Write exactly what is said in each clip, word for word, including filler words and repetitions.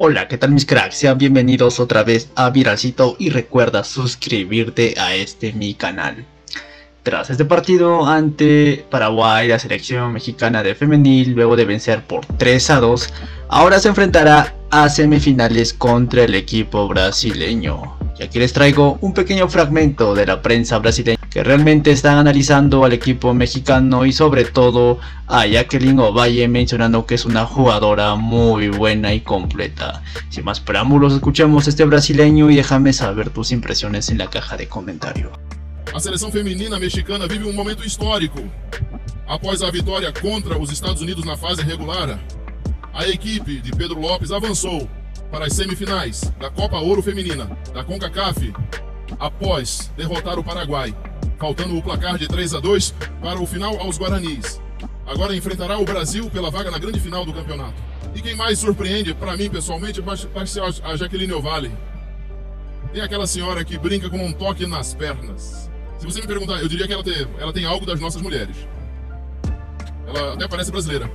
Hola, ¿qué tal mis cracks? Sean bienvenidos otra vez a Viralcito y recuerda suscribirte a este mi canal. Tras este partido ante Paraguay, la selección mexicana de femenil, luego de vencer por tres a dos, ahora se enfrentará a semifinales contra el equipo brasileño. Y aquí les traigo un pequeño fragmento de la prensa brasileña que realmente están analizando al equipo mexicano y sobre todo a Jacqueline Ovalle, mencionando que es una jugadora muy buena y completa. Sin más preámbulos, escuchemos a este brasileño y déjame saber tus impresiones en la caja de comentarios. A seleção feminina mexicana vive um momento histórico. Após a vitória contra os Estados Unidos na fase regular, a equipe de Pedro Lopes avançou para as semifinais da Copa Ouro Feminina da CONCACAF após derrotar o Paraguai, faltando o placar de três a dois para o final aos Guaranis. Agora enfrentará o Brasil pela vaga na grande final do campeonato. E quem mais surpreende, para mim pessoalmente, vai ser a Jacqueline Ovalle. Tem aquela senhora que brinca com um toque nas pernas. Se você me perguntar, eu diria que ela tem, ela tem algo das nossas mulheres. Ela até parece brasileira.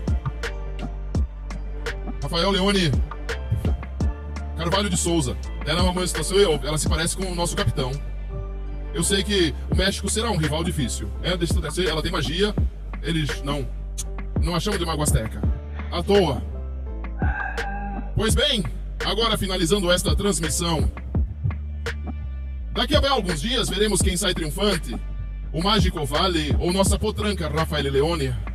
Rafael Leone Carvalho de Souza. Ela é uma situação, ela se parece com o nosso capitão. Eu sei que o México será um rival difícil. Ela tem magia, eles não, não a chamam de Maguasteca. À toa. Pois bem, agora finalizando esta transmissão, daqui a alguns dias veremos quem sai triunfante, o Mágico Ovalle ou nossa potranca Rafael Leone.